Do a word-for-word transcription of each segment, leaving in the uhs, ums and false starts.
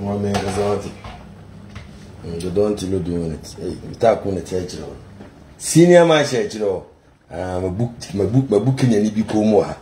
One man is you don't know doing it. Hey, you talk on the church. Senior my church, you know. Um, my book, my book, my book, and you be more.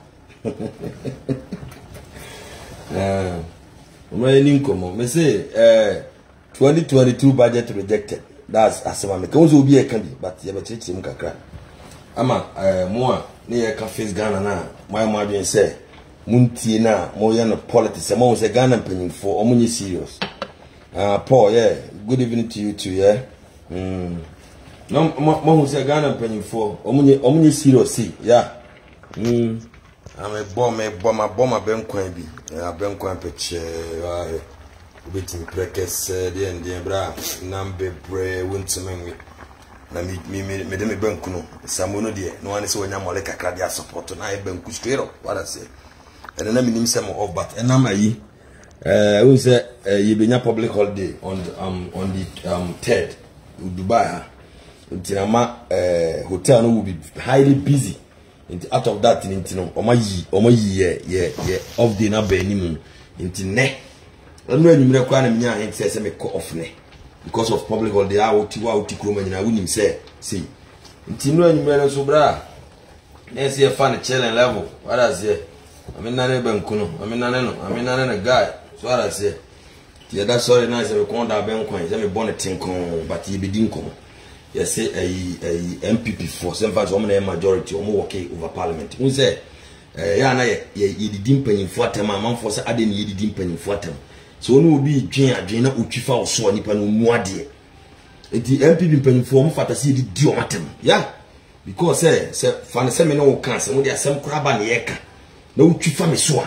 Uh, my income, me say, uh, twenty twenty-two budget rejected. That's as I make. Also be a candy, but you have a church in Kakra. Ama, uh, more near cafes Ghana now. My mother say, Munti na, more than politics. I'm always a Ghana penny for only serious. Uh, Paul, yeah. Good evening to you too, yeah. Hmm. No, mo say Ghana penny for only only serious, see, yeah. Hmm. I'm a bomb, a bomb, a bomb, a ben coin be. A ben coin pitch, uh, waiting breakers, the end, the bra, number bray, winter me. Na me, me, me, me, me, benkuno. Samuno dear, no one is when I'm like a cardia support, and I benku straight up, what I say. And then I mean some of but, and I'm a uh, who say, uh, you be in a public holiday on the, um, on the, um, third, Dubai, Tinama, uh, hotel will be highly busy. Out of that, into no, or my ye, or my ye, yeah, yeah, of the number anymore. Into ne. I know you require me and says, I'm a co off ne. Because of public holiday, I will to out to Chrome and I wouldn't say, see. Into no, you may so bra. Let's see a funny chilling level. What I say? I mean, none of Benkuno, I mean, none, I mean, none a guy. So what I say. Yeah, that's sorry, nice. I will call that Bencoin. I'm a bonnet tinko, but he be dinko. Yes, say a M P P for some parts, woman majority or more okay over parliament. We say, Yana, ye didn't penny for them, a month for I didn't ye didn't penny for them. So no be Jane, Jane, Uchifa or so nipan muadi. It the M P P penny form for the city diomatum. Yeah, because eh, say, fan seminal cancer, when there are some crab and yeka. No Uchifa me swan.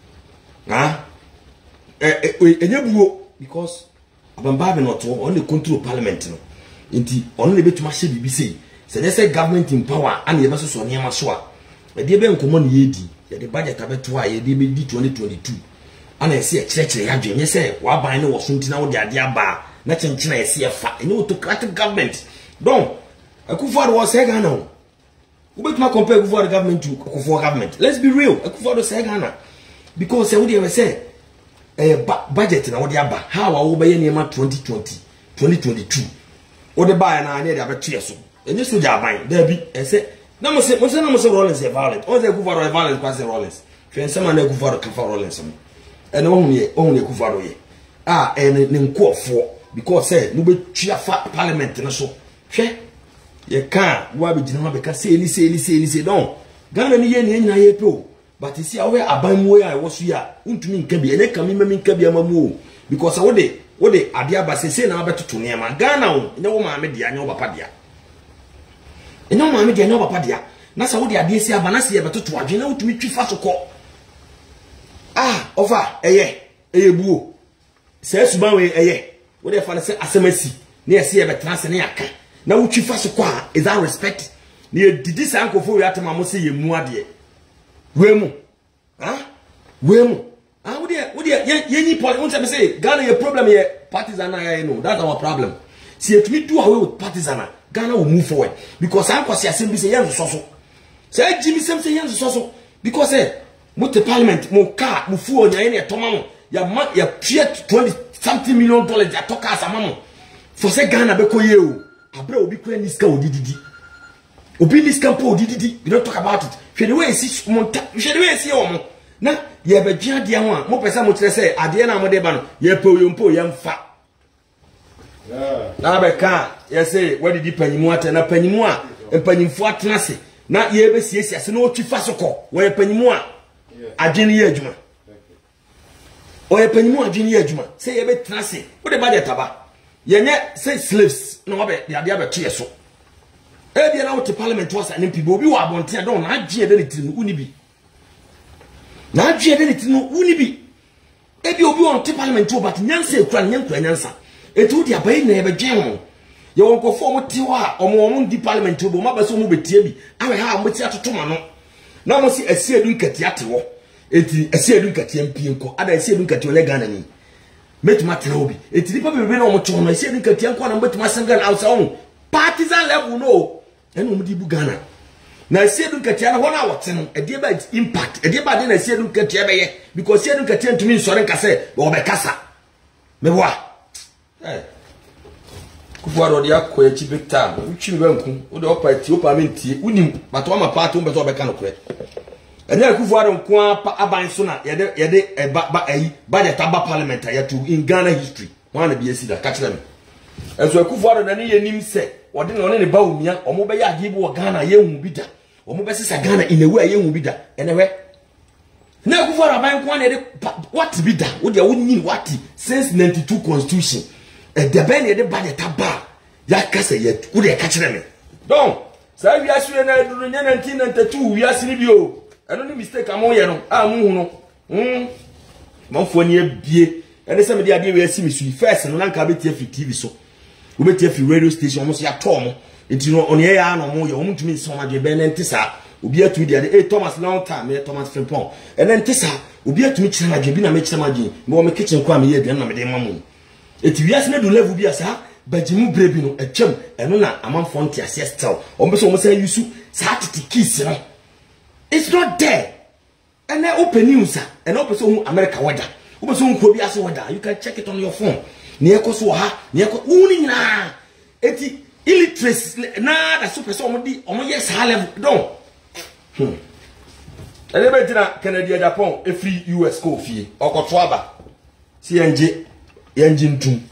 Ah, eh, eh, because I'm babbing not on the control parliament. Inti only bit much B B C. Say they say government in power and you must so near Maswa. A dear Ben common yedi, the budget of it why ye did twenty twenty-two. And I see a church reaging. You say, why by no was something out there, dear bar, nothing China, I see a fat, in autocratic government. Don't a Kufar was Sagano. Who bet my compare Kufar government to Kufar government? Let's be real, a Kufar was Sagana. Because I would ever say a budget in our dear bar, how I will buy any twenty twenty, twenty twenty-two. Or the buy and I need a cheerful. And you should have mine. There be, and say, no, Monsieur, Monsieur, Monsieur Rollins, a violent, or they go for a violent Pastor Rollins. Train someone they go for a Kafar Rollins. And only, only Kufaroye. Ah, and in court for, because say, no be cheer fat parliament and so. She, you can't, why be dinner because say, say, say, say, don't. Ghana ni yen yen na ye pro. But you see, I wear a bam way I was here. Unto me, can be, and they come in, me can be a mamu. Because I would they. What the Adiaba say now better to near man Ghana, no mamma dia, no papadia. No mamma dia, no papadia. Nasa what the idea say, Banassia, but to watch, you know, to meet you fast call. Ah, over a ye, a boo. Says Subawe a ye. What if I say Asamesi, near Sia Transaniaka. Now, which you fast qua is our respect. Near this uncle for your Tamamosi, Muadie. Wemo, ah, Wemo. Ah, what dear, what dear, any point, once I say, Ghana, your problem here, partisan, I know, that's our problem. See, if we do away with partisan, Ghana will move forward. Because I'm going to say, young so. Say, Jimmy Simpson, young so. Because, eh, with the parliament, more car, move forward, you're in a tomamo, your month, your twenty something million dollars, you talk as a mamma. For say Ghana, beko you, a bro, be queen this go, did it. Obi this campo, did it. We don't talk about it. Should the way see, Monta, should the way see, oh, now, ye be dia dia one. Mo pesa mo kire say ade na mo de ba no. Ye po yo mpo ye mfa. Yeah. Na be ka ye say what did panyimu ate na panyimu a empanyimfo atena se. Na ye be siesie ase na otwi fa soko. Wo ye panyimu a adwene ye adwuma. O ye panyimu adwene ye adwuma. Say ye be tena se. Wo de budget aba. Ye nye say slaves no be de ade abeto ye so. E bia na wo te parliament was an M P obi wo abonte don na agye de litiri no uni bi. Na adwe de litino wuni bi e bi obi on te parliament but nyansa ekura nyankura nyansa etu di abai na ebe dwen ho ye won ko fo mo ti wa omo omo di parliament bo ma ba so mo betie bi awe ha mo ti atoto ma no na mo si asiedu nkati ate wo eti asiedu nkati mpie nko ada asiedu nkati ole Ghana ni metuma tena obi eti di pa bebe na omo to no asiedu nkati nko na metuma sangal outside partisan level no eno mo di bu Ghana. Na siedu nkatia na hona wote no e dey ba impact e dey ba dey na siedu nkatia be ye because siedu nkatia ntumi nsore nkase wo be kasa me wa eh Kufuor de akwa chi big time uchi banku wo de opati opamenti unim bato ama part wo beto obeka no kwe enya Kufuor nko aban so na yede yede ba ba ayi budget aba parliament ya to in Ghana history wana bi esi da ka kire me enso Kufuor na ne yenim se wode na one ne ba umia omo be ya ade bi wo Ghana ye hu bi da omo be sesa Ghana in a way ye hu bi da enewe na Kufuor aban ko na de what bi da wo de wo nyin what since ninety-two constitution e de ben ye de budget aba ya kasa ye wo de ka kire me donc sa wi asure na duru nineteen ninety-two wi asiri bi o eno ni mistake amon ye no a mu hu no mm manfo ni ebie ene se me de ade we asi mi su first no nanka be tie fi T V so wo be tie fi radio station mo so ya to mo enti no oni ye ya no mo ye wo mutumi so ma de be ne ntisa obi atu de ade eh Thomas long time eh Thomas Frimpong ene ntisa obi atumi kire na de bi na me kire ma gin mo me kitchen kwa me ye de na me de mamu eti wi asi na do level bi asa bajimu brebi no atwam eno na amanfo ntia sestel o mbe so mo say yusu sa titi kiss no. It's not there. And then open news, and open so America weather. Open so Kobias weather. You can check it on your phone. Near Kosoha, near Uni na. Eti illiteracy na the super somebody on yes high level. Don't. Hmm. And then better Canada Japan a free U S school fee or Kotwaba. C N G engine two.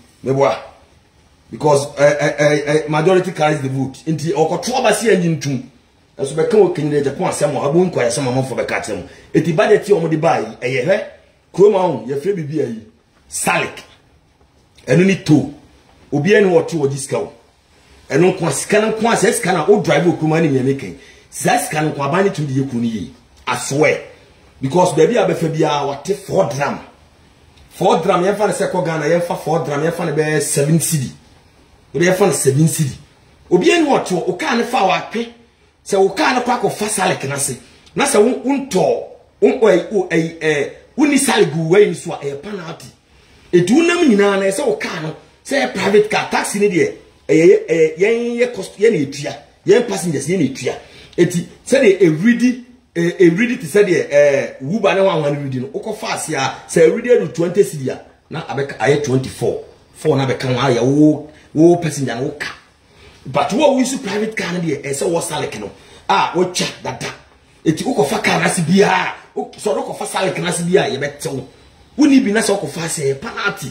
Because uh, uh, uh, majority carries the vote. Inti or Kotwaba C engine two. As we come to Japan, some of them quite some amount for the catching. It is bad that you only buy a year. Come on, your free be Salik. And only two. Obian or two or discount. And no can quite can all drive Kumani making. Says can Kwabani to the Yukuni. I swear. Because baby, I be Fabia, what take four dram. Four dram, you find a second Ghana, you find four dram, you find a seven city. You find seven city. Obian what to Okan Fawa pay. Se wo ka na kwa ko fa salik na se na se unto un eh eh uni saligu we ni so e penalty etu nam nyina na se wo ka no se private car taxi ni de eh eh yen ye cost ye na etua yen passengers ye na etua eti se de e ready e ready to say de eh wuba na one hundred ready no wo ko fa se a se ready do twenty cedi a na abeka aye twenty-four four na beka wa ya wo wo passenger na wo ka. But what we see private car na dey say what salik no ah wo cha dada eti wo ko fa car na se bia so wo ko fa salik na se bia ye betew woni bi na se wo ko fa se penalty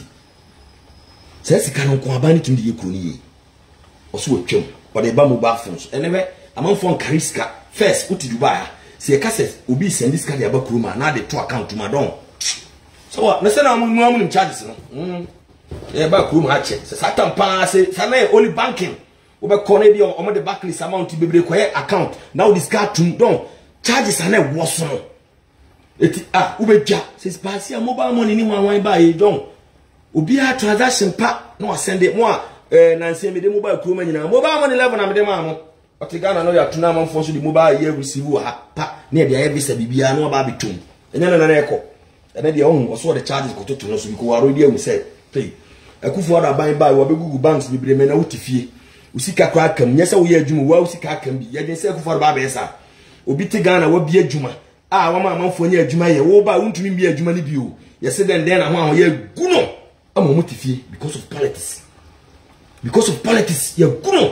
se sika no ko abani tum de yekro ni ye oso wotwam o de ba mobile phones enebe amanfo nkariska first uti Dubai se e ka se obi send this card ya ba kuruma na de to account ma don so what na se na mu mu mu charges no mm e ba kuruma ha che se satan pa se sa na only banking we be connect your omo the backlist amount bebre koye account now this card to don charges are na worse no eti ah we be ja says pass your mobile money ni wan wan buy don obi a transaction pa no send it mo eh na nse me de mobile kuruma nyina mobile money level na me de ma mo otigana no ya tuna man for so the mobile ye receive ha pa na e ya visa bibia no ba bitum enya na na eko ena de on so the charges ko to no so because already am say hey Akufuor aban buy we be Google banks bibre me na utifie usika kwa kam nyesa wo ye adwuma wa usika kam bi ye den se Akufuor ba be sa obi te Ghana wa bi adwuma ah wa ma amanfo nya adwuma ye wo ba untumi bi adwuma ni bi o ye se den den na ho ye guno ama mutifie because of politics because of politics ye guno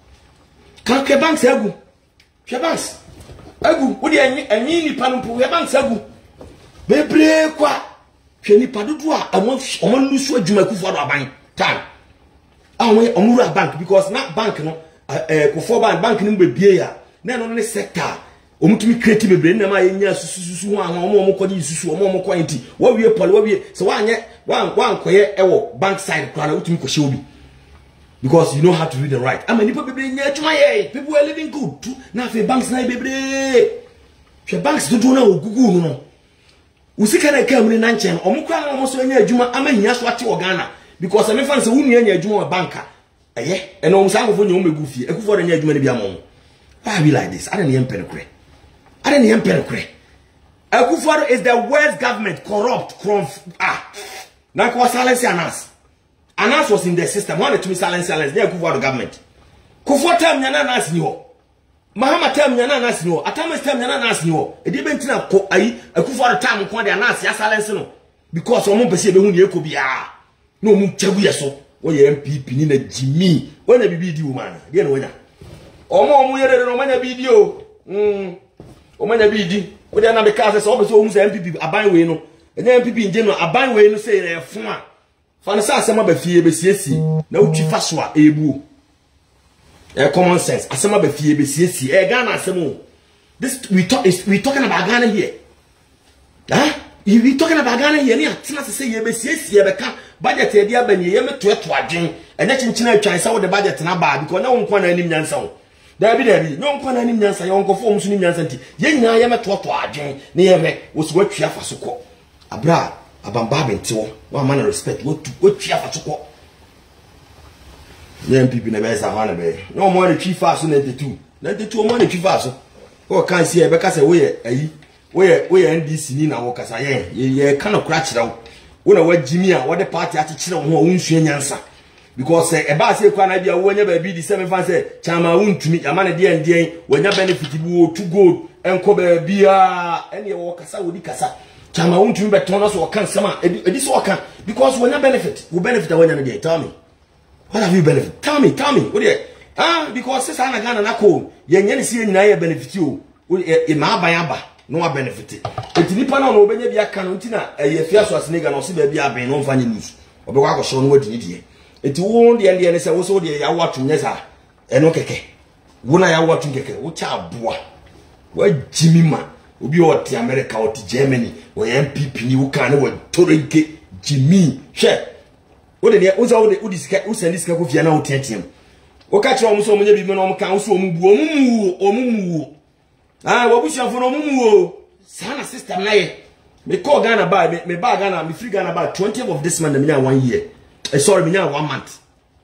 kan ke banks agu ke banks agu wo de anyi anyi ni panu po ye banks agu bebre kwa hwe ni padodo a amon amon lusu adwuma Akufuor aban time awon omura bank because na bank no eh Kufuor bank bank ni mbebie ya na no ne sector omutumi create bebre na ma yenya sususu ho awon omo omo susu omo omo kwenti wa wie pole wa wie so wa anye wa wa nkoye ewo bank side kwa na utumi kohye obi because you know how to read and write ama nipa bebre nya adwuma ye people are living good too na fe banks na bebre hwe banks do do na ogugu no usika na ka mu na nchen omo kwa na omo so nya adwuma ama hia so ate Ghana because I mean, say wunu anya adwuma banker eh and o msango fo nyom megu fie Akufuor anya adwuma ne bia mom why be like this I don't hear penokre I don't hear penokre Akufuor is the worst government corrupt corrupt ah na ko silence Anas Anas was in the system one to me silence silence the Akufuor government Kufuor tam nya na Anas ni ho Mahama tam nya na Anas ni ho Atama tam nya na Anas ni ho e de bentina ko ayi Akufuor tam ko de Anas ya silence no because omo pese be hu ne ekobia no mu chagu yeso wo ye M P P ni na Jimmy wona bibi di woman de na wonya omo omo yere no manya bi o mm o manya bi di wo de na be ka se so so mu se M P P aban we no enya M P P nje no aban we no se e fun a fa na sa asema ba fie be siesi na utwi fa so a ebu e common sense asema ba fie be siesi e Ghana asemo this we talk is we talking about Ghana here huh we talking about Ghana here ni atena se ye be siesi e be ka budget e dia banye ye meto eto adwen enya chinchina atwan sa wo de budget na ba because na won kwa na anim nyansa wo da bi da bi no nkwa na anim nyansa ye wonko fo musu nim nyansa nti ye nyina ye meto eto adwen ne ye me wo so watwa fa so ko abra abamba benti wo wa man respect wo tu wo twa fa so ko ye M P P na be sa ha na be no mo na twi fa so ninety-two ninety-two mo na twi fa so o kan si e be ka se wo ye ayi wo ye wo ye N D C ni na wo kasa ye ye ka na kura kira wo wona wajimi a wode party akekire ho a wonsua nyansa because e ba se kwa na bia wo nya ba bi di seven fan say chama wontumi ama na de ndien wanya benefit bu to gold enko ba bia ene wo kasa wodi kasa chama wontumi beton no so kan sama edi so kan because wanya benefit wo benefit wanya na de tell me what have you benefit tell me tell me what dey ah because sisa na Ghana na ko ye nya ne sie nyina ye benefit o e ma aban aba no wa benefit enti nipa na no obenya bia kan nti na ye fia so asene ga no se ba bia aban no mfa nye news obekwa akosho no wadi die enti wo de de ne se wo so de ya watu nyesa eno keke wo na ya watu keke wo cha aboa wa jimi ma obi o te America o te Germany o M P P ni wo kan wo torike jimi hwe wo de ne wo za wo de udisika wo send disika ko fia na wo tietiem wo ka kire o so mo nya bi me no mo kan wo so o mu bu o mu o mu ah wabushia mfono mumu sana system na ye me call Ghana ba me, me ba Ghana me free Ghana ba twentieth of this month me nya one year eh sorry me nya one month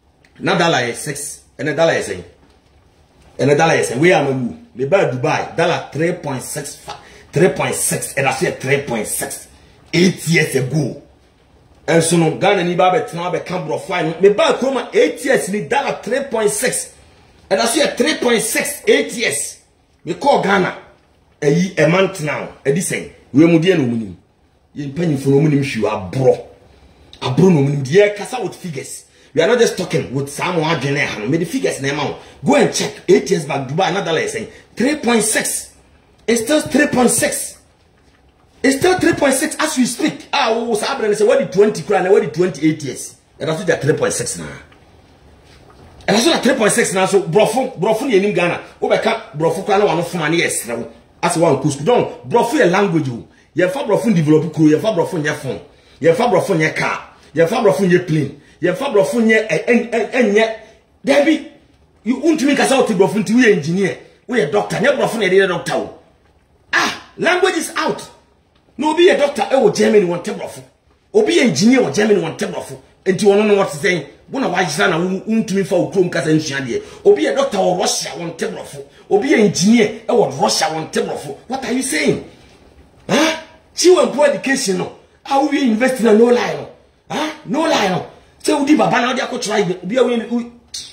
na dollar is six and a dollar is saying and a dollar is saying we are mu me ba Dubai dollar three point six three point six and I say three point six eight years ago and so no Ghana ni ba be tena be Cambro fine me ba kroma eight years ni dollar three point six and I say three point six eight years me call Ghana ayi a month now edi sen we mu de no munim ye mpanyimfo no munim hwi abro abro no munim de kasa with figures we are not just talking with some adwene ha no me the figures na ma go and check eight years back Dubai another like saying three point six it's still three point six it's still three point six as we speak ah wo sabre say what the twenty kra na what the twenty-eight years and that's the three point six now. And that's what three point six now. So, brofo, brofo ni enim Ghana. Obeka brofo kwa na wano fuma ni yes. As one kusku. Don't brofo a language. Ye fa brofo develop crew. Ye fa brofo nye phone. Ye fa brofo nye car. Ye fa brofo nye plane. Ye fa brofo nye en en en nye. Debi, you untumi kasa oti brofo nti we engineer. We a doctor. Nye brofo nye de doctor. Ah, language is out. No be a doctor. E wo Germany want te brofo. Obi engineer wo Germany want te brofo. Enti wono no what saying. Bona wajisa na untumi fa ukrom kasa nsua de obi a doctor or Russia won tebrofo obi a engineer e wo Russia won tebrofo what are you saying huh chiwo empo education no how we invest na no lie no huh no lie no say udi baba na odi akotrai obi a we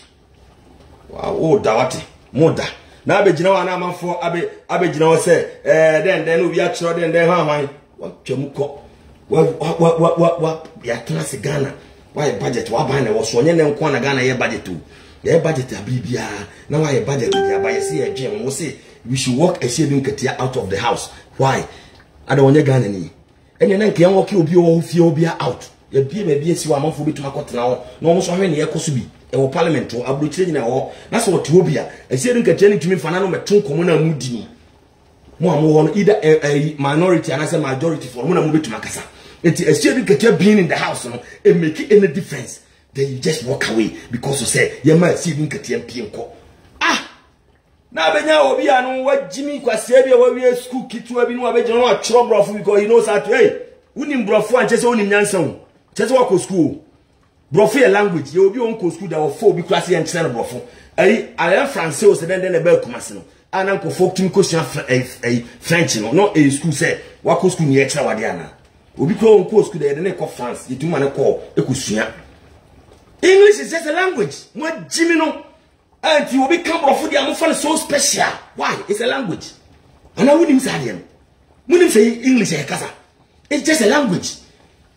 wow o dawate moda na abegina wa na amanfo abe abegina wo say eh den den obi a chiro den den han han wa twamko wa wa wa wa ya class Ghana. Why budget wa ban na wo so onye ne nko na Ghana ye budget o ye budget abibia na why budget ya ba ye say ye dwen wo say we should work a shade nketia out of the house why ada onye Ghana ni ene na nke yan wo ke obi wo fie obi out ye bie me bie si wa manfo bituma kotena ho na wo so hwe ne ye koso bi e wo parliament o abrochire nyina ho na so wote obi a a shade nketia ni tumi fana no meton komo na mudi ni mo am wo no either a minority and as a majority for mo na mo bituma kasa. It's a shade get being in the house, no, and make it any difference. Then you just walk away because you say, you might see him get M ah, now Benya will be an what Jimmy Quasabia where we are school kid to have been one of trouble because he knows how to hey, wouldn't brofo and just only Nanson, just walk to school. Brofo language, you will be on school that will four because he and China brofo. I am Francis and then the bell commercial. And Uncle Folk to question a French, no, a school said, what school near Chawadiana. Obi ko nko school there na ko France you tuma na ko ekusua English is just a language mo jimi no anti obi come brofo dia mo fa so special why it's a language and I wouldn't say them wouldn't say English e kasa it's just a language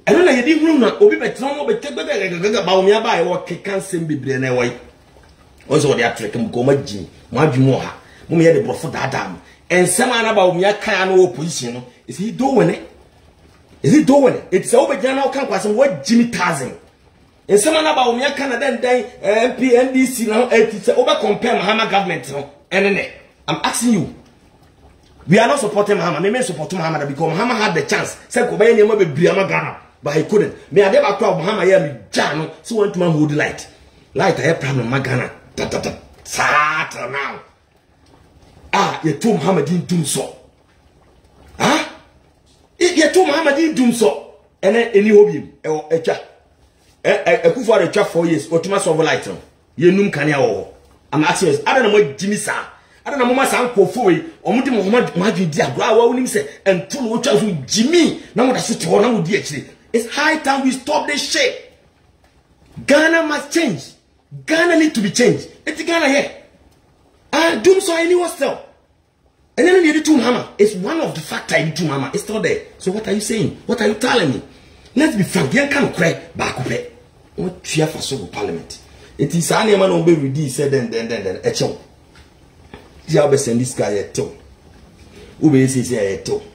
eno na yedi hunu na obi betra mo betegbegaga ba omi aba e wo kekan sem bebre na wai onso de atrek m ko magji mo adwumo ha mo me de brofo dada mo ensem ana ba omi aka na opposition no is he do wene is he do wene it's so be jana o kan kwasem wo jimi thousand ensem ana ba omi aka na den den M P N D C na eighty se oba compare Mahama government no enene. I'm asking you. We are not supporting Mahama. Me me support Mahama because Mahama had the chance. Say ko baye nyama be briama Ghana, but he couldn't. Me ade ba kwa Mahama here me jano. So want to man hold light. Light I problem ma Ghana. Ta ta ta. Sata now. Ah, you told Mahama didn't do so. Ah? You told Mahama didn't do so. And then any hobby e echa. Eh eh kufu a four years. Otuma solve light no. Ye num kania wo. I'm asking you. I don't know what Jimmy sa. I don't know mama san kofo we omude Muhammad Maji di agwa wa unim se entulu wo twa so Jimmy na mo da so te ho na mo di akire. It's high time we stop this shit. Ghana must change. Ghana need to be changed. It's Ghana here. And doom so anywhere still. And then you do Muhammad. It's one of the factors you do Muhammad. It's still there. So what are you saying? What are you telling me? Let's be frank. You can't cry back up. What cheer for so parliament. It is any man obey with this said then then then then a chow. I'll be send this guy a toe. Ube say a toe.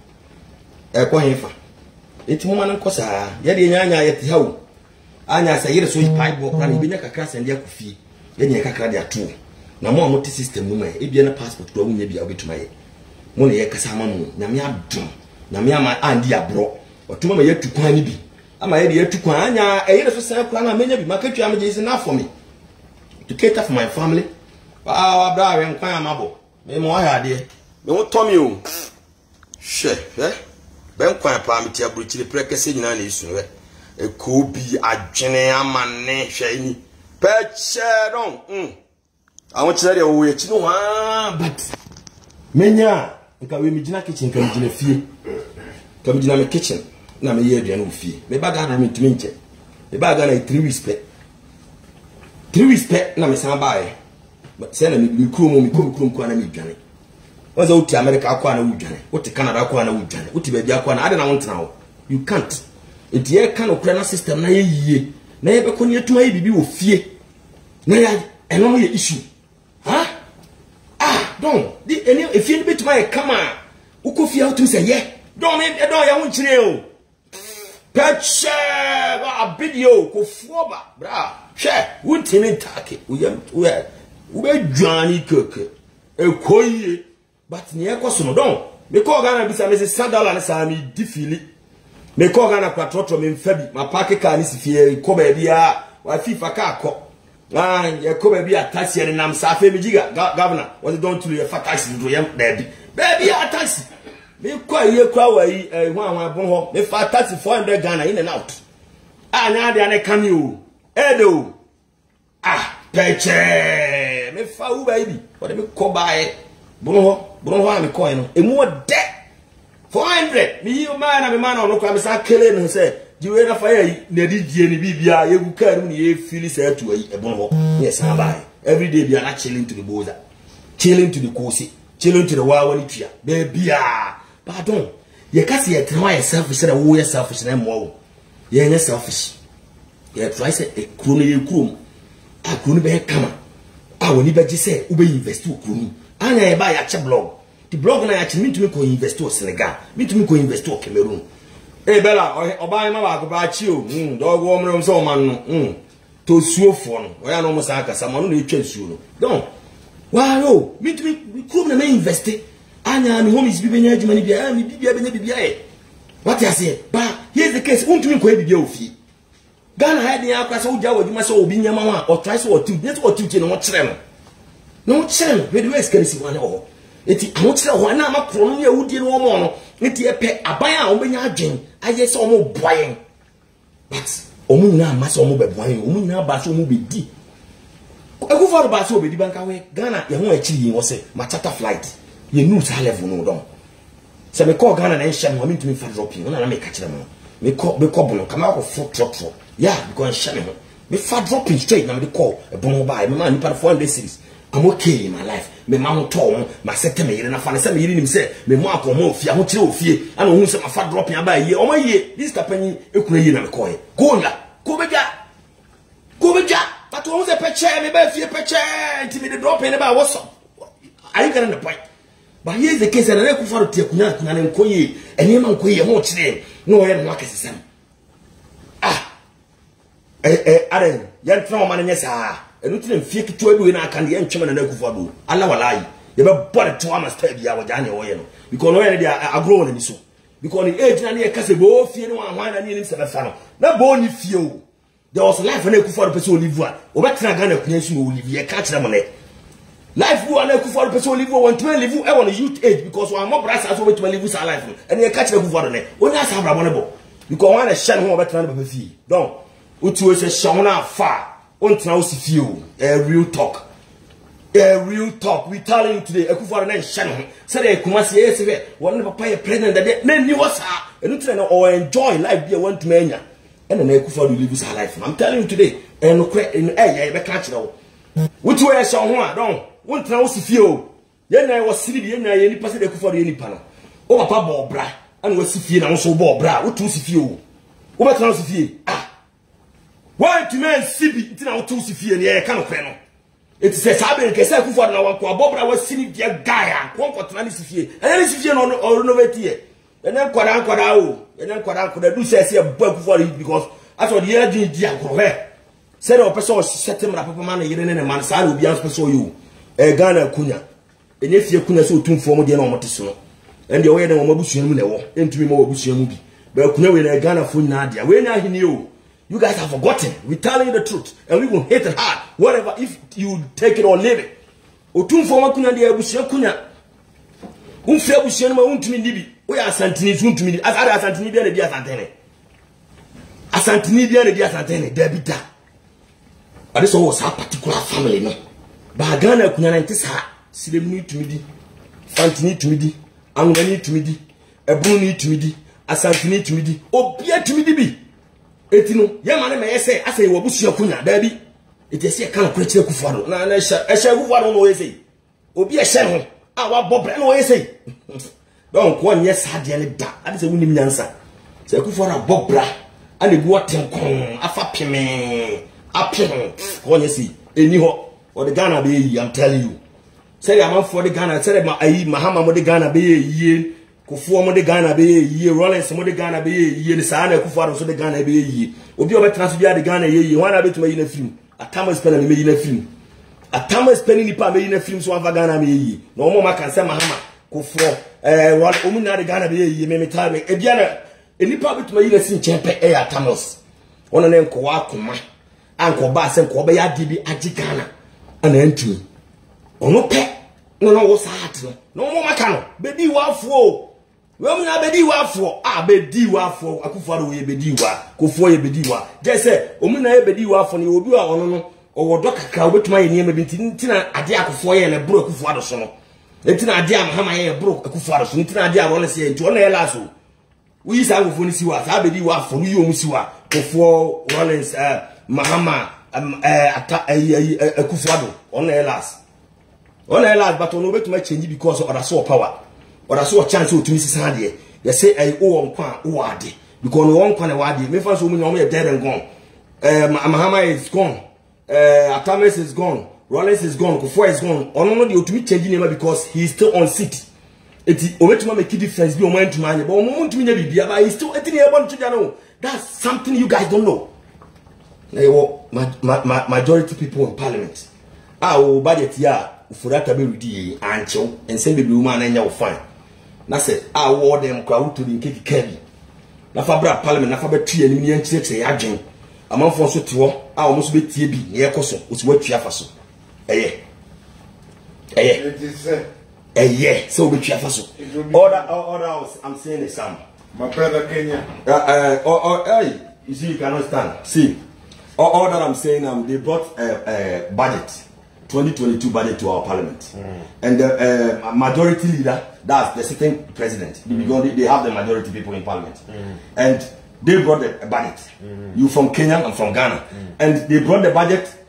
A coinfa. It's woman and cosa. Yadi Yanya at how. Anya say, yes, we pipe walk running beneath a class and their fee. Then you can carry a two. No more multi system woman. If you have a passport, go maybe I'll be to my money. A Casamamu, Namia Dum, Namia my Andia bro, or to my yet to Quanibi. I'm a yet to Quania, a year for sale plan. I may be market damage is enough for me to cater for my family. Ah, brother, I'm quite amable. Me mo ha de me wo tomi o hwe eh ben kwan pa me ti abrochire prekese nyina na isu we e ko bi adwene amane hwe ni peche don mm awon kire de wo ye chi no ha but menya nka we mi gina kitchen kan gina fie kan gina me kitchen na me ye aduane wo fie me baga na me tumi nche me baga na three weeks pe three weeks pe na me san baaye say na me kuro me kom kuro kwa na me dwane waza uti America akwa na udwane uti Canada akwa na udwane uti baby akwa na ade na wontena ho you can't it ye kan okra na system na ye yie na ye be ko ne atuma ye bibi wo fie na ya eno ye issue ha ah don di eni efie ni betuma ye kama ukofia utu say ye don me don ya ho nchire o peche ba video ko fuoba bra hwe wuntini take uyam uya ube dwani keke ekoye but ne ekoso no don me ko Ghana bisa me se sadala na sa mi difili me ko Ghana kwa trotro me mfabi ma park car ni sifie ko ba bia wa fifa ka ko ah ye ko ba bia taxi ni nam sa fe mi giga governor what don to ye fa taxi do yam baby baby a taxi me ko ye kwa wa yi eh ho an bon ho me fa taxi four hundred Ghana in and out ah nya de ane kan you edo ah peche me fa u baby what me ko bae bono bono ha me coin no emu de four hundred me you man na me man no kwa me sa kele no se jiwe na fa yi na di die ni bibia ye gu ka no ni ye feel say to yi e bono yes na bae every day bia na chilling to the boza chilling to the kosi chilling to the wawa ni tia baby ah pardon ye ka se ye try selfish na wo ye selfish na mo ye nye selfish ye try say e kuro no ye kuro a kuro no be kama a woni be gise ube invest wo kuro anya e ba ya che blog the blog na ya che me to me ko invest wo Senegal me to me ko invest wo Cameroon eh bela oba ma ba ko ba chi o mm dog wo mre so man no mm to suofo no o ya no mo sa aka sa man no e twa suo no don wa yo me to me kuro na me invest anya me home is bibenya adwuma ni bia me bibia benya bibia e what you say ba here's the case won't me ko e bibia ofi Ghana had the akwa so jawo adwuma so obi nyama wa or try so or two net or two che no mo kire no no kire we the way scarce one o eti mo kire ho na ma kro no ya wudi no mo no eti e pe aban a obenya adwen aye so mo boyen but omu na ma so mo be boyen omu na ba so mo be di egu for ba so be di banka we Ghana ye ho akiri yin wo se ma charter flight ye news ha level no don se me call Ghana na nhye mo me ntumi fa dropping na na me ka kire mo me call me call bono kama ko fo trot yeah because nhye me me fa dropping straight na me call e bono ba me ma ni pa four hundred series I'm okay in my life. Me mama told my second me and I find some eating him say, me mark or more fear, what you fear, and who some fat dropping about a year or my year. This company, you couldn't hear McCoy. Go on, go back, go back. But who's a picture, me by fear picture, to me the drop in about what's up. I ain't getting the point. But here's the case, and I never for the Tiakunat and Koye, and him and Koye, what's name? No, I have market system. Ah, eh, eh, Aaron, young from man, yes, ah. And you didn't fake to do in our candy and chairman and Ekufadu. Allah will lie. You have bought it to Amas Tabby, our Daniel Oyen. Because already are grown in this. Because the age and the Casabo, fear one wine and in seven funnel. Not born if you. There was life and Ekufadu person live one. Or what kind of nation will live here? Catch them on it. Life will and Ekufadu person live one to live I want a youth age because one more brass as over to live with our life. And they catch the Ekufadu on it. When I have a vulnerable. Because one is shan home about to fee. Don't. Utu is a shauna far. On trousy few, a real talk. A real talk. We telling you today, a Kufa and Shannon. Said a Kumasi, yes, one of a president that then you was her. And you or enjoy life be a one to mania. And then a Kufa will live her life. I'm telling you today, and no credit in air, I catch now. Which way I shall want, don't. One trousy few. Then I was silly, and I any person that Kufa any panel. Oh, Papa Bra, and was Sifia and also Bob Bra, what to Sifio? What trousy few? Ah. Why to men Sibi until now two Sifia and the kind of panel? It says Sabin Kesa for now, Bobra was sitting dear Gaia, one for twenty Sifia, and then Sifia or Novetia. And then Quadan Quadao, and then Quadan could do say a book for it because I thought the other dear Corvette said our person set him up a man and a man's side will be asked for you. A Ghana Cunha. And if you couldn't so tune for the Nomatisno, and the way the Mobusian into me more Busian, but Cunha in a Ghana for Nadia, when I knew. You guys have forgotten. We're telling you the truth. And we will hate it hard. Whatever, if you take it or leave it. Otum for one kuna de abusia kuna. Un fe abusia no ma untumi ndibi. We asantini untumi. As ada asantini bia na bia asantene. Asantini bia na bia asantene. Debita. But this was a particular family no. Ba Ghana kuna na ntisa. Silemni tumidi. Fantini tumidi. Angani tumidi. Ebuni tumidi. Asantini tumidi. Obia tumidi bi. Etino yamane me yese ase wo busua kunya da bi etese kan kwechire kufado na na sha ehya kufado no yese obi ehye ho a wa bobre no yese don ko nye sade ne da ade se wunim nyansa se kufado bobra ane bi woten kon afa peme apem ko nye si eni ho o de Ghana be yi I'm telling you say am for the Ghana say ma ayi Mahama mo de Ghana be yi Kufuwa mo de Ghana be ye Rollins mo de Ghana be ye ni saa na Kufuwa so de Ghana be ye obi obe transfer de Ghana ye ye wana betuma yi na film atama spend na me yi na film atama spend ni pa me yi na film so ava Ghana me ye na omo maka nse Mahama Kufuwa eh wal omu na de Ghana be ye me meta me e bia na enipa betuma yi na sin chempe e atamos ona na nko wa akoma anko ba se nko be ya di bi agi Ghana ana ntumi ono pe no no wo saat no no omo maka no be di wa afuo we mu na bedi wa afo ah bedi wa afo akufado we bedi wa kofo ye bedi wa je say omu na ye bedi wa afo ne obi wa ono no owodo kakra obetuma ye niam bi ntina ade akufo ye na bro akufado so no ntina ade amahama ye bro akufado so ntina ade arole se nti ona ye laso wi sa akufo ni siwa sa bedi wa afo wi omu siwa kofo Rollins eh Mahama eh ata akufado ona ye las ona ye las but ono obetuma change because of other power. Or I saw a chance to miss Sandy. You say, I owe on Quan, Wadi, because no one can Wadi. Me first woman are dead and gone. Uh, Mahama is gone. Uh, Atames is gone. Rollins is gone. Kufwa is gone. Or no, the ultimate changing him because he's still on seat. It's already to make a difference. Be on mind to mind, but on to me, but he's still eating a bunch of know. That's something you guys don't know. My majority people in parliament. Ah, oh, budget, yeah, for that ability, and so, and send the blue man and you'll find. Na se a wo dem kwa wuto ni nkeki kabi na fa bra parliament na fa betie ni ni nchireke ya adwen amanfo so te ho a wo so betie bi ne yekoso osi watua fa so eye eye eye so betua fa so order order house I'm saying the same my brother Kenya uh uh or hey you see you cannot stand see all that I'm saying um they brought a uh, budget twenty twenty-two budget to our parliament mm. and the uh, majority leader that's the sitting president mm. because they, they have the majority people in parliament mm. and they brought the budget mm. you from Kenya and from Ghana mm. and they brought the budget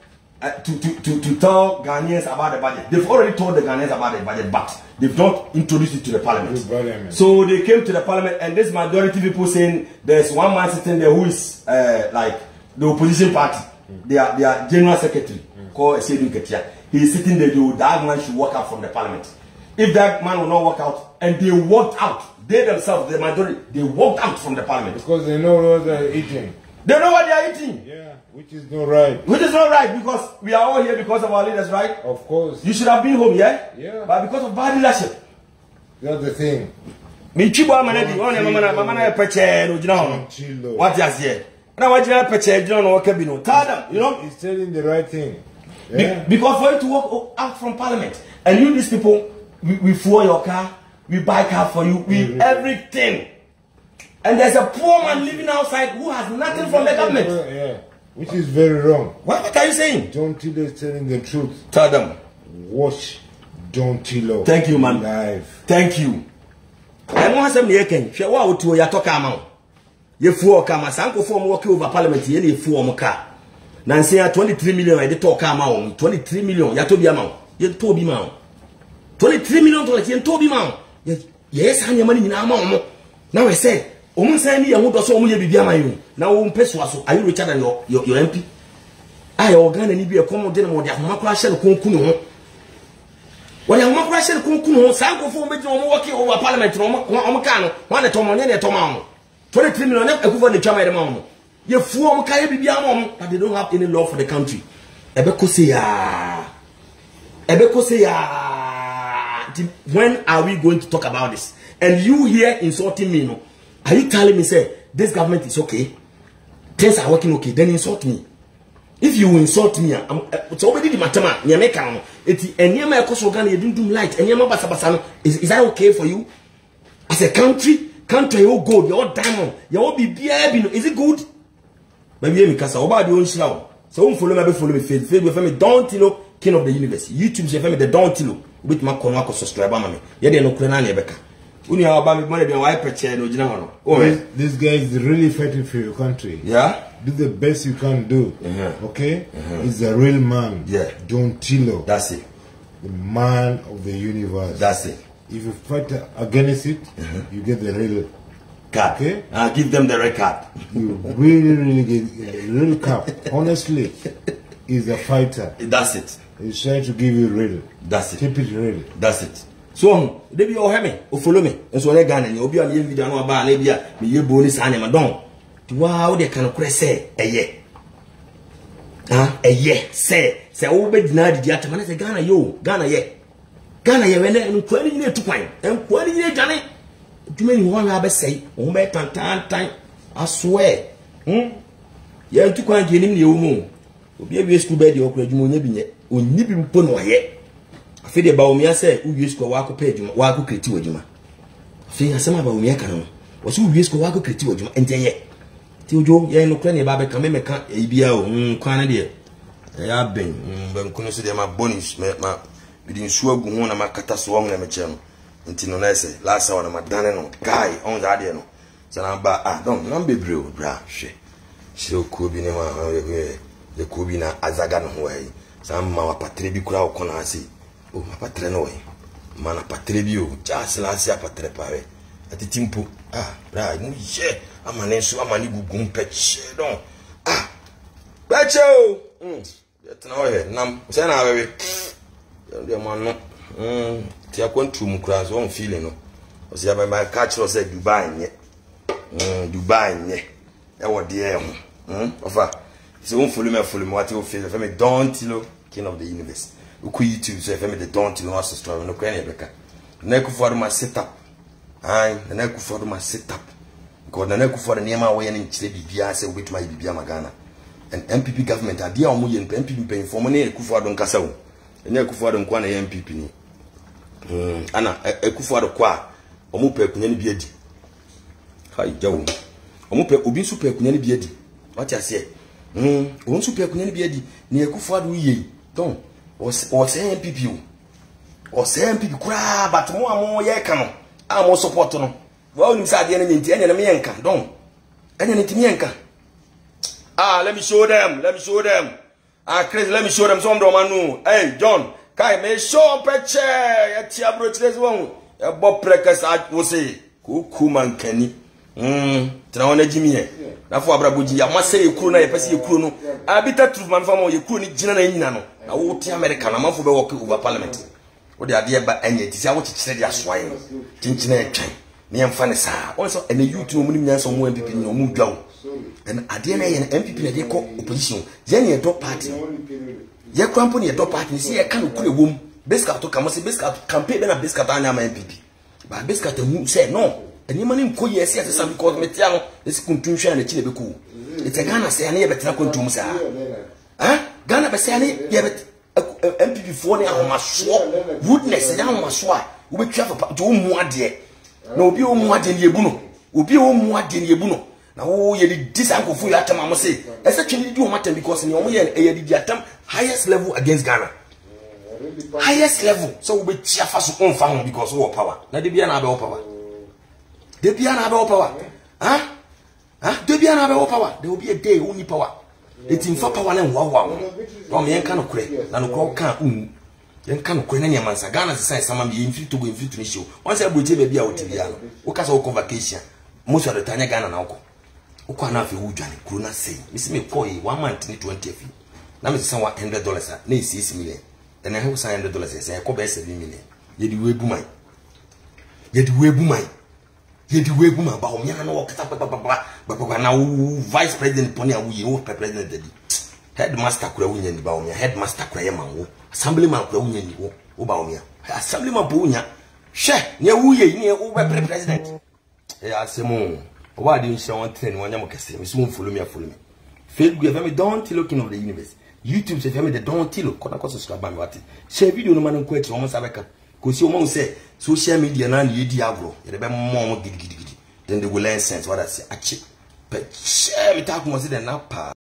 uh, to, to, to, to tell Ghanaians about the budget. They've already told the Ghanaians about the budget, but they've not introduced it to the parliament. The parliament. So they came to the parliament, and this majority people saying there's one man sitting there who is uh, like the opposition party. Mm. They are their general secretary mm. called Seydou Ketia. He is sitting there. That man should walk out from the parliament. If that man will not walk out, and they walked out, they themselves, the majority, they walked out from the parliament because they know what they're eating. They know what they are eating. Yeah, which is not right. Which is not right because we are all here because of our leaders, right? Of course. You should have been home, yeah? Yeah. But because of bad leadership. That's the thing. Me chibo amanedi, one mama mama na peche no jina. What is here? Now what jina peche jina no kebi no. Tell them, you know? He's telling the right thing. Yeah. Be because for you to walk out from parliament and you these people, we, we fuel your car, we buy car for you, we mm-hmm. everything. And there's a poor man living outside who has nothing from the government. Yeah, which is very wrong. What, what are you saying? John Tilo is telling the truth. Tell them. Watch John Tilo. Thank you, man. Live. Thank you. I want some near Ken. She wa utu ya toka amount. Ye fuo kama sanko for walk over parliament ye ye fuo mo car. Nancy ya twenty-three million I did talk amount. twenty-three million ya tobi amount. Ye tobi amount. twenty-three million dollars ye tobi amount. Yes, hanya money na amount. Now I say omun say ni yahu do so omun ye bibia man you. Na wo mpeswa so are you richer than your your, your M P? Aye organ ni bi e komo de na mo de ahoma kra hye konkunu ho. When you want to say, "Kunku, Sanko for me, no working over parliament, no more can one at Tomon, any Tomon, twenty-three million, a good the Chama Mom. You form Caribbean, but they don't have any law for the country. Ebekosia, Ebekosia. When are we going to talk about this? And you here insulting me, no? Are you telling me, say, this government is okay? Things are working okay, then insult me. If you insult me, I'm it's already the matama, Yameka. It's any of my Kosogan, you didn't do light, and Yamaba Sabasano. Is is that okay for you? As a country, country, you're gold, you're diamond, you're be beer, is it good? Maybe I'm Casa, about the own show. So, follow me, follow me, fail, fail with me, Don Tilo, king of the universe. YouTube, say, the Don Tilo, with my Konako subscriber, mammy. Yet, no Krenani Becca. Only our baby money, the white pretend, no general. Oh, this guy is really fighting for your country. Yeah? Do the best you can do. Uh-huh. Okay? Uh-huh. He's a real man. Yeah. John Tilo. That's it. The man of the universe. That's it. If you fight against it, uh-huh. you get the real card. Okay? I'll give them the red card. You really, really get a real card. Honestly, he's a fighter. That's it. He's trying to give you real. That's it. Keep it real. That's it. So, they be all me, or follow me. And so they gun and you'll be on the video about Libya, me you bonus animal don. Wow, they can say a year. Ah, a year, say, say, oh, bed denied the Ataman, say, Ghana, yo, Ghana, ye. Ghana, ye, and twenty years to find, and twenty years, Johnny. Too many one have say, oh, my time, time, I swear. Hm? Ye, to quite get him, you moon. Be a school bed, your credit, you will nip him put no yet. I feel about me, I say, who used to walk a page, walk a critique with you. I feel some about me, I can. Was who used to walk a critique with you, and yet. Joe, yeah, no cranny, Babby, come in, can't be out, Quana dear. I have been, but couldn't see my bonus, my within sure go on my cataswang and my channel. Until no say, last hour, my Daniel guy on the idea. So I'm back, ah, don't, don't be brave, bra, she. She'll could be the Kubina Azagan way. Some Mama Patrebi crowd can I see. Oh, my patreno, Mana Patrebio, just last year Patrepare. At the Timpo, ah, right, yeah. I'm an answer, I'm an ego patch. Don't ah, Pacho. Hm, yet no head. Nam, send our way. The man, hm, Tia Quantum cries one feeling. Was ya by my catch or said Dubai yet? Hm, Dubai yet. That was the air. Hm, offer. It's a one fully me, fully what you feel. If I may Don Tilo, king of the universe. Who could you to say, if I may the Don Tilo, was a story, no cranny becca. Neck for my setup. Aye, the neck for my setup. Because the neck for the name away and in B I say with my Bibia Magana. And M P P government are dear Omu and M P P paying for money, Kufadon Castle. And then Kufadon Kwana M P P. Anna, a Kufado Qua, Omupe Kunyani Biedi. Hi, Joe. Omupe Ubin Super Kunyani Biedi. What I say? Hm, one Super Kunyani Biedi, near Kufadu ye. Don't, or say M P P. Or say M P P cry, but more and more yakano. I'm more support no. Well, you said the enemy in the Mianka, don't. And then it's Mianka. Ah, let me show them, let me show them. Ah, crazy. Let me show them some Romanu. Hey, John. Kai me show peche. Ya tia bro chile zwangu. Ya bo prekas at wose. Kuku man keni. Hmm. Tina wane jimi ye. Na fwa abrabuji. Ya mwase ye kuru na ye pesi ye kuru no. Abita truth man famo ye kuru ni jina na yina no. Na wote America na manfu be walk over parliament. Ode adie ba enye. Tisi ya wote chile di aswaye. Chinchine ye chay. Ni ya mfane saa. Onso ene youth no muni mnyansa omu M P P ni omu dwawo. And adie na ye M P P na ye ko opposition. Yeni ye do party. Ye krampo ni ye do party. Si ye kanu kure wom. Beska to kamo se beska campaign be na beska ta anya ma M P P. Ba beska te mu say no. Eni mani mko ye si asesa because metia no. Esi kuntum hwe na chi na beku. Ite Ghana say na ye betena kuntum sa. Ha? Ghana be say na ye bet M P P fo ne ahomaso. Woodness ya ahomaso a wo betwa fa to mu ade. Na obi o mu ade ne ebu no. Obi o mu ade ne ebu no. Na wo ye di disankofu ya atam am say. Ese twini di o matam because ne o ye ye di atam highest level against Ghana. Highest level. So we be cheerful so on farm because we power. Na de bia na be power. De bia na be power. Huh? Huh? De bia na be power. There will be a day we need power. It in for power na wa wa. No me yen kan no kure. Na no kure kan um. Yen kan no kure na nyama nsa. Ghana se say sama me yen fit to go fit to show. Once e boje be bia o ti bia no. Wo ka so vacation. Most of the time Ghana na wo. Wo kwa na afi wo dwane kuro na say. Me se me call yi one month ni twenty afi. Na me se one hundred dollars na six million. And I have one hundred dollars. Say, I call by seven million. You do way boomai. You do way boomai. You do way boomai. But I'm young. No, but now vice president pony and we old president daddy. Headmaster Krawunya ni baumia. Headmaster Krayaman. Assemblyman Krawunya ni wo baumia. Assemblyman Bunya. She near Wuye near over president. Yeah, Simon. Why do you show one thing when I'm okay? Miss Moon follow me, follow me. Fail, we have me down till looking of the universe. YouTube se fami de don tilo kona ko subscribe ba mi wati share video no man nko ati omo sabeka ko si omo se social media na ye di agro ye be mo mo gidi gidi gidi then they will learn sense what I say achi but share me talk mo se de na pa